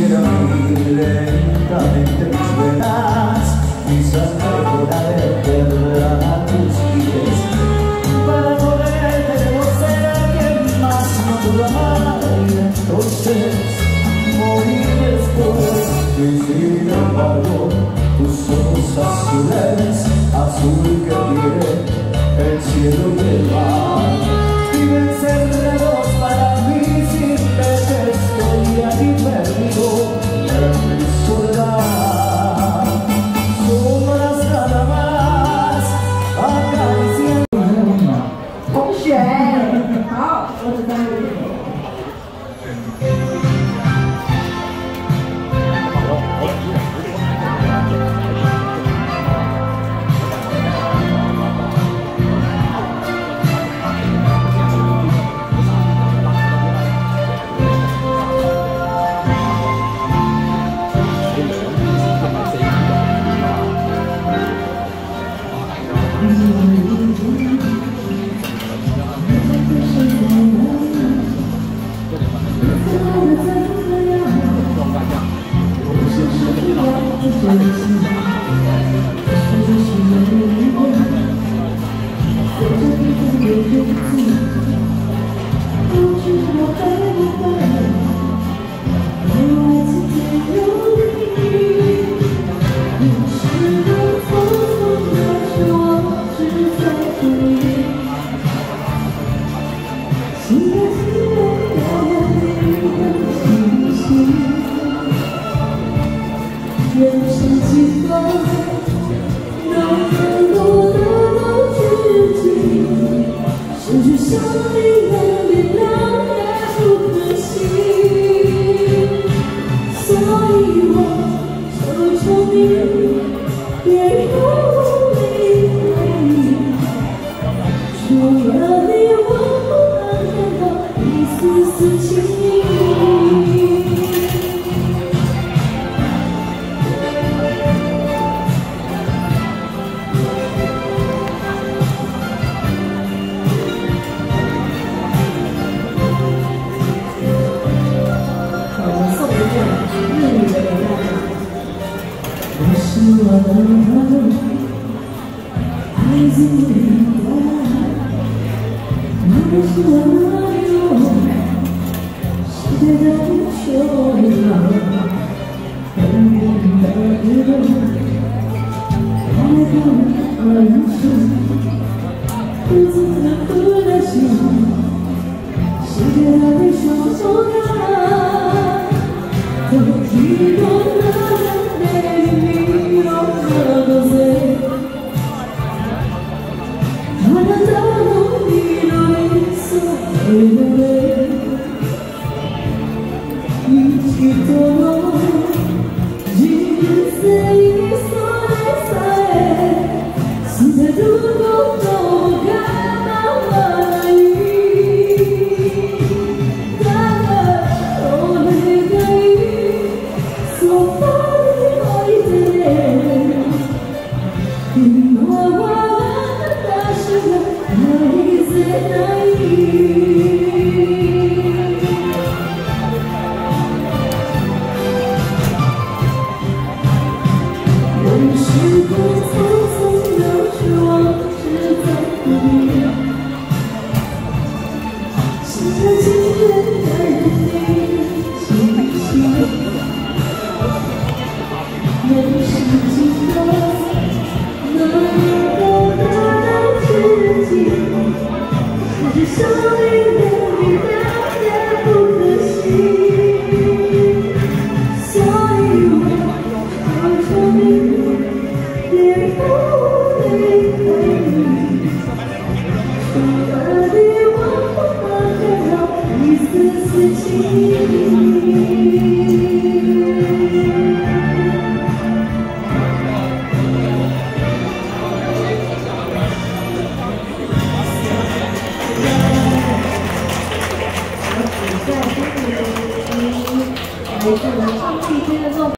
quisiera ir lentamente mis venas, quizás mejor de verdad a tus pies, para poderte conocer a alguien más natural y entonces morir después. Y sin embargo, tus ojos azules, azul que tiene el cielo y el mar, viven cerrados para mí sin verte. Estoy aquí perdido en mi soledad, sombras nada más acariciando. 同学，好，我只在这里。 人生几段，能更多的都知己，失去生命的力量也不可惜，所以我求求你，别让我离开你，除了你我不能看到一丝丝情意。 是我的孩子的我是我的世界的球场，远远的日爱的人生，独自的哭的心，世界的对手手感，都提供了美丽。 生命。